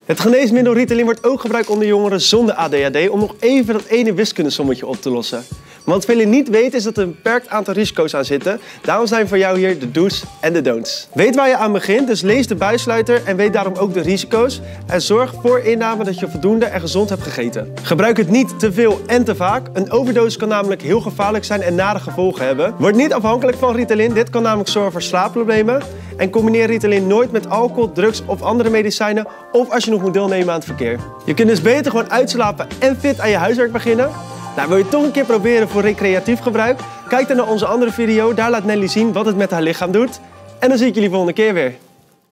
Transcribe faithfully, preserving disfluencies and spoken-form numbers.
Het geneesmiddel Ritalin wordt ook gebruikt onder jongeren zonder A D H D om nog even dat ene wiskundesommetje op te lossen. Maar wat velen niet weten is dat er een beperkt aantal risico's aan zitten. Daarom zijn voor jou hier de do's en de don'ts. Weet waar je aan begint, dus lees de bijsluiter en weet daarom ook de risico's. En zorg voor inname dat je voldoende en gezond hebt gegeten. Gebruik het niet te veel en te vaak. Een overdosis kan namelijk heel gevaarlijk zijn en nare gevolgen hebben. Word niet afhankelijk van Ritalin, dit kan namelijk zorgen voor slaapproblemen. En combineer Ritalin nooit met alcohol, drugs of andere medicijnen of als je nog moet deelnemen aan het verkeer. Je kunt dus beter gewoon uitslapen en fit aan je huiswerk beginnen. Nou, wil je toch een keer proberen voor recreatief gebruik? Kijk dan naar onze andere video, daar laat Nelly zien wat het met haar lichaam doet. En dan zie ik jullie volgende keer weer.